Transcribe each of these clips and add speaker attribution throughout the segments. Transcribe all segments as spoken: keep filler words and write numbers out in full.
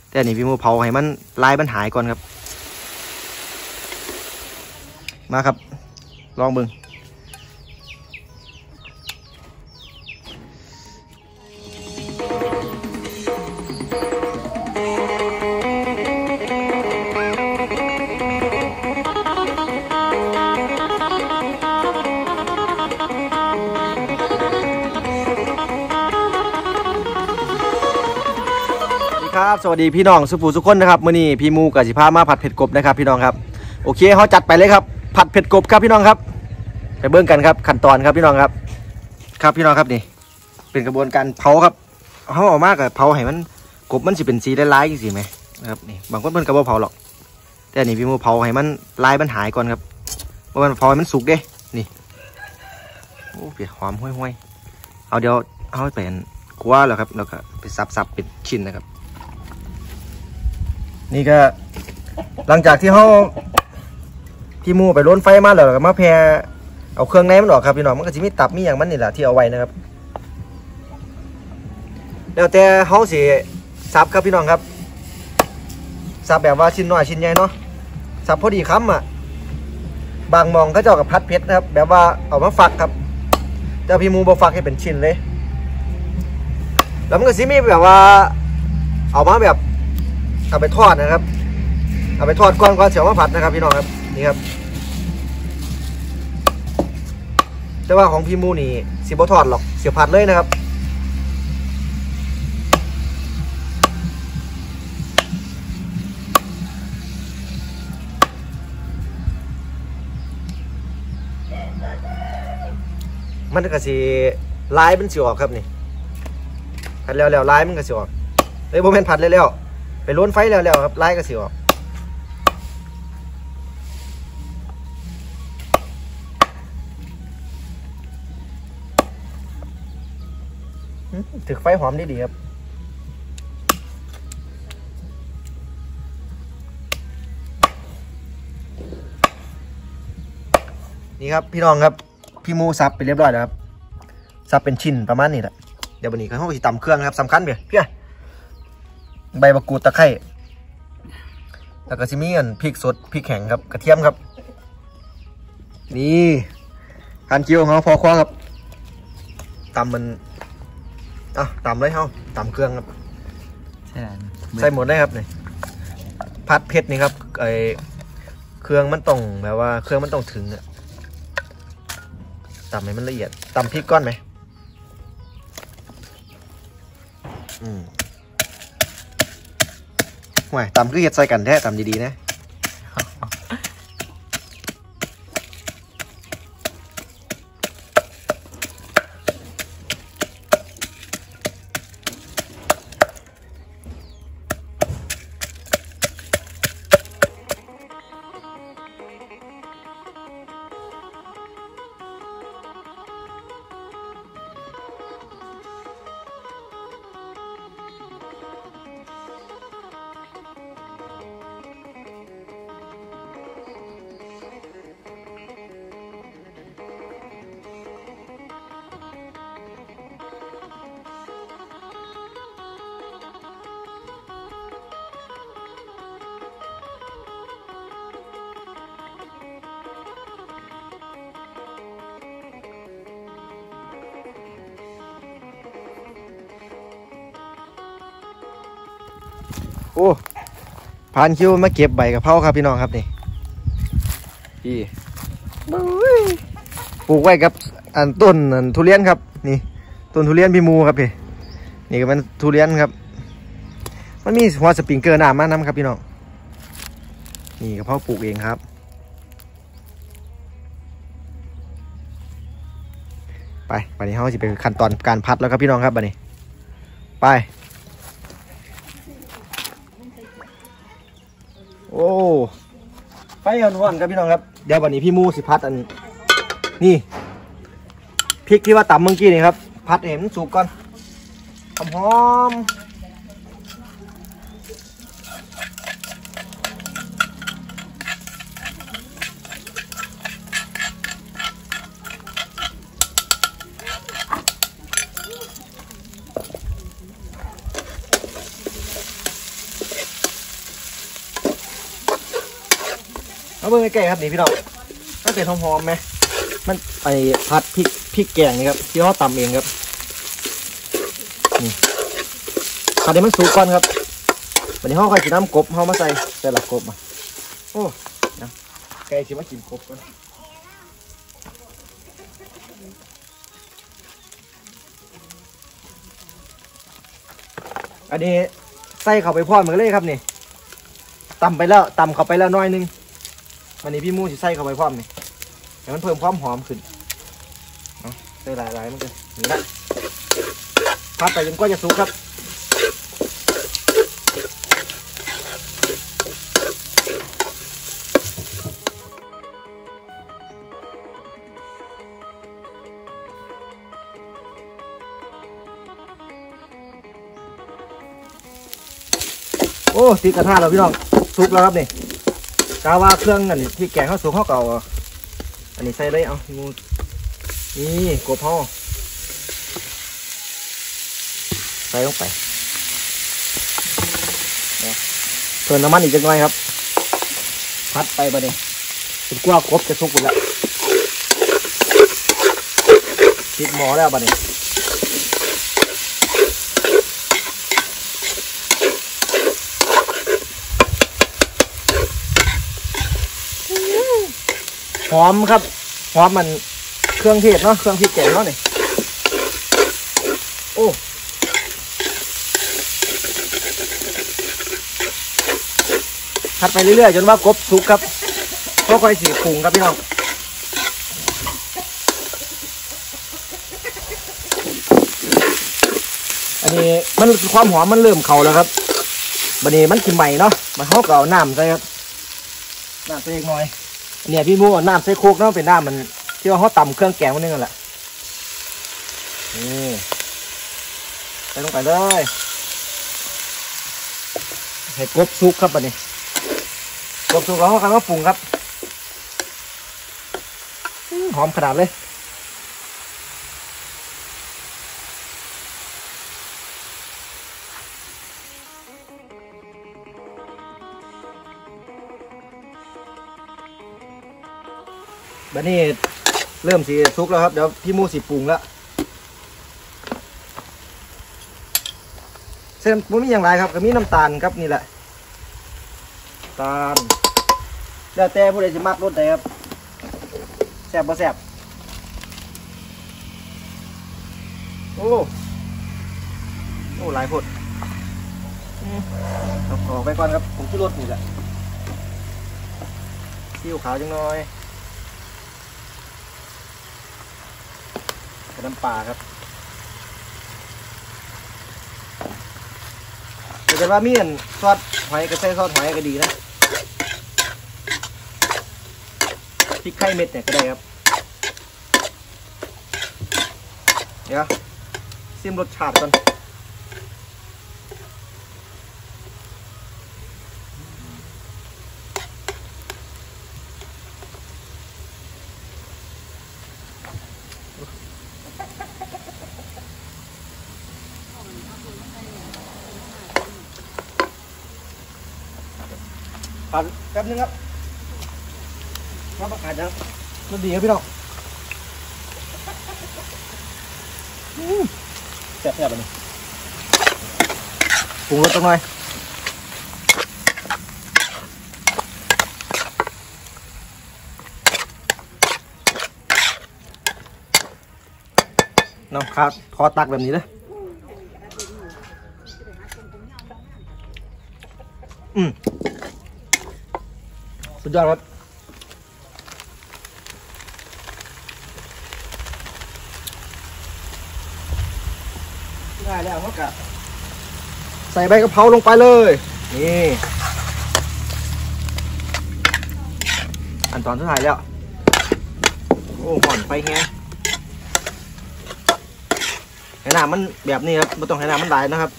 Speaker 1: แต่นี่พี่มูเผาให้มันลายมันหายก่อนครับมาครับลองเบิ่งครับสวัสดีพี่น้องสุภูสุขคนนะครับมื้อนี้พี่มูกับสิพามาผัดเผ็ดกบนะครับพี่น้องครับโอเคเขาจัดไปเลยครับผัดเผ็ดกบครับพี่น้องครับไปเบิ่งกันครับขั้นตอนครับพี่น้องครับครับพี่น้องครับนี่เป็นกระบวนการเผาครับเขาออกมากับเผาให้มันกบมันสิเป็นสีลายๆสิไหมนะครับนี่บางคนเพิ่นก็บ่เผาหรอกแต่นี่พี่มูเผาให้มันลายมันหายก่อนครับเพราะมันเผาให้มันสุกเด้นี่โอ้เปียกหอมห้วยๆเอาเดี๋ยวเอาไปเป็นคั่วแล้วครับแล้วก็ไปสับๆเป็นชิ้นนะครับนี่ก็หลังจากที่เขาที่มูไปล้นไฟมาแล้วก็มาแพรเอาเครื่องในมันออกครับพี่น้องมันก็จะมีตับมีอย่างมันนี่แหละที่เอาไว้นะครับแล้วแต่เขาสิสับครับพี่น้องครับสับแบบว่าชิ้นน้อยชิ้นใหญ่เนาะสับพอดีคำอ่ะบางมองเขาเจ้ากับพัดเพชรนะครับแบบว่าเอามาฝักครับแต่พี่มูบอฝักให้เป็นชิ้นเลยแล้วมันก็สิมีแบบว่าเอามาแบบเอาไปทอดนะครับเอาไปทอดก่อนก่อนเสียวมาผัดนะครับพี่น้องครับนี่ครับแต่ว่าของพี่มูนี่สิบ่ทอดหรอกเสียวผัดเลยนะครับมันก็สิลายมันสิออกครับนี่ผัดแล้วแล้วลายมันก็สิออกเอ้ยโมเมนต์ผัดแล้วไปล้นไฟแล้วๆครับไล่ก็สิออกถึกไฟหอมดีๆครับนี่ครับพี่น้องครับพี่มูซับไปเรียบร้อยแล้วครับซับเป็นชิ้นประมาณนี้แหละเดี๋ยววันนี้เขาไปตำเครื่องครับสำคัญเพียเพียใบมะกรูดตะไคร้แล้วก็จะมีอันพริกสดพริกแข็งครับกระเทียมครับนี่หั่นเจียวของเขาพอคว้าครับตำมันอ่ะตำเลยเขาตำเครื่องครับใส่หมดได้ครับนี่ผัดเผ็ดนี่ครับไอเครื่องมันต้องแบบว่าเครื่องมันต้องถึงอะตำให้มันละเอียดตำพริกก้อนไหมอืมห่วยตำคือเห็ดใส่กันแท้ตำดีๆนะโอ้ผ่านคิวมาเก็บใบกะเพราครับพี่น้องครับนี่พี่ปลูกไว้กับอันต้นอันทุเรียนครับนี่ต้นทุเรียนพี่มูครับพี่นี่ก็เป็นทุเรียนครับมันมีหัวสปริงเกอร์น้ำมาน้ำครับพี่น้องนี่กะเพราปลูกเองครับไปวันนี้เขาจะเป็นขั้นตอนการพัดแล้วครับพี่น้องครับวันนี้ไปโอ้ไฟร้อนๆครับพี่น้องครับเดี๋ยววันนี้พี่มูสิพัดอันนี่พริกที่ว่าตำเมื่อกี้นี่ครับพัดเห็นสุกก่อนหอมเบิ่งใกล้ๆครับนี่พี่น้องมันเป็นหอมๆไหมมันไปผัดพริกพริกแกงนี่ครับที่เขาตำเองครับนี่ผัดให้มันสุกก่อนครับวันนี้เขาค่อยกินน้ำกบเขามาใส่แต่ละกบอ่ะโอ้นะไก่ชิมากินกบก่อนอันนี้ใส่เข้าไปพร้อมกันเลยครับนี่ตำไปแล้วตำเข้าไปแล้วน้อยนึงวันนี้พี่มูสิใส่เข้าไปพร้อมนี่ให้มันเพิ่มความหอมขึ้นเอาใส่หลายๆมันเลยนี่ละพัดไปจนกว่าจะสุกครับโอ้ตีกระทะแล้วพี่น้องสุกแล้วครับนี่กาว่าเครื่องอันนี้ที่แกงเขาสุกเขาเก่าอันนี้ใส่ได้เอางูนี่กบห่อใส่ลงไปเพิ่มน้ำมันอีกจังหน่อยครับพัดไปบะเนี่ยถึงกว่ากบจะสุกหมดแล้วติดหม้อแล้วบะเนี่ยหอมครับหอมมันเครื่องเทศเนาะเครื่องพริกแกงเนาะนี่โอ้ผัดไปเรื่อยๆจนว่ากบสุกครับก็ค่อยสีปรุงครับพี่น้องอันนี้มันความหอมมันเริ่มเข่าแล้วครับบันนี้มันกินใหม่เนาะมันเขาก็เอาน้ำใส่ครับน้ำใส่เล็กน้อยเนี่ยพี่มูน้ำใส่โคกเนาะเป็นน้ำมันที่ว่าเขาตำเครื่องแกงมันนึงนั่นแหละนี่ใส่ลงไปเลยให้กบสุกครับบัดนี้กบสุกแล้วเขากำลังปรุงครับหอมขนาดเลยบัดนี้เริ่มสีสุกแล้วครับเดี๋ยวพี่มูสีปรุงแล้วเส้นมันมีอย่างไรครับก็มีน้ำตาลครับนี่แหละตาลแล้วแต่ผู้ใดจะมักรสใดครับแซ่บบ่แซ่บโอ้โอ้หลายพดเอาออกไปก่อนครับผมชื่อรสนี่แหละซีอิ๊วขาวจังน้อยน้ำปลาครับแต่จะว่ามีอันซอสหอยก็ใส่ซอสหอยก็ดีนะพริกไข่เม็ดเนี่ยก็ได้ครับเดี๋ยวซิมรสชาติก่อนผัดแป๊บนึงครับมาประกาศนะมันดีครับพี่น้องแซ่บๆแบบนี้ปรุงรสจังหน่อยน้ำครับขอตักแบบนี้เลยอืมสุดยอดครับได้แล้วเขากะใส่ใบกะเพราลงไปเลยนี่อันตอนสุดท้ายแล้วโอ้ห่อนไฟแห้งให้น้ำมันแบบนี้ครับไม่ต้องให้น้ำมันไหลนะครับ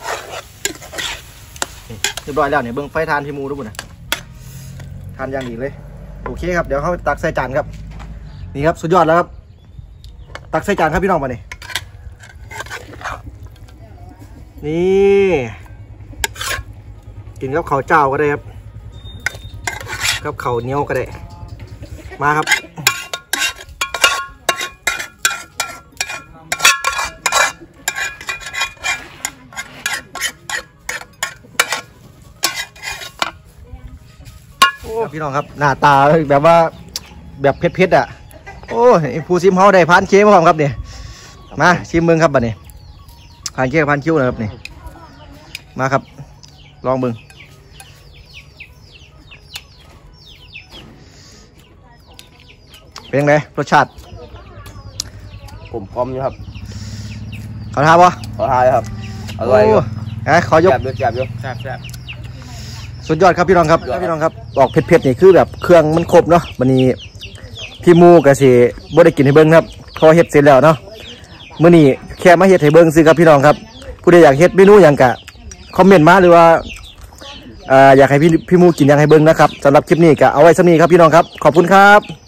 Speaker 1: เรียบร้อยแล้วเนี่ยเบิ้งไฟทานพี่มูทุกคนนะทานอย่างดีเลยโอเคครับเดี๋ยวเขาตักใส่จานครับนี่ครับสุดยอดแล้วครับตักใส่จานครับพี่น้องมาเนี่ยนี่กินกับข้าวเจ้าก็ได้ครับกับข้าวเหนียวก็ได้มาครับพี่น้องครับหน้าตาแบบว่าแบบเผ็ดๆอ่ะโอ้ยผู้ซิมเฮาได้พานเค้กมาพร้อมครับเนี่ยมาชิมมึงครับบัดนี้พานเค้กพานคิ้วนะครับนี่มาครับลองมึงเป็นไงรสชาติ
Speaker 2: ผมพร้อมอยู่ครับ
Speaker 1: เขาทาปะ
Speaker 2: เขาทาครับอร่อยอยู่
Speaker 1: ไอ้ขอยก
Speaker 2: แซ่บด้วยแซ่บอยู่
Speaker 1: แซ่บแซ่บสุดยอดครับพี่น้องครับพี่น้องครับออกเผ็ดๆนี่คือแบบเครื่องมันครบเนาะวันนี้พี่มูกะสิบ่ได้กินให้เบิ้งครับพอเฮ็ดเสร็จแล้วเนาะมื้อนี้แค่มาเฮ็ดให้เบิ้งซื้อครับพี่น้องครับผู้ใดอยากเฮ็ดเมนูหยังกะคอมเมนต์มาหรือว่าอ่าอยากให้พี่พี่มูกินหยังให้เบิ้งนะครับสำหรับคลิปนี้ก็เอาไว้ซะนี้ครับพี่น้องครับขอบคุณครับ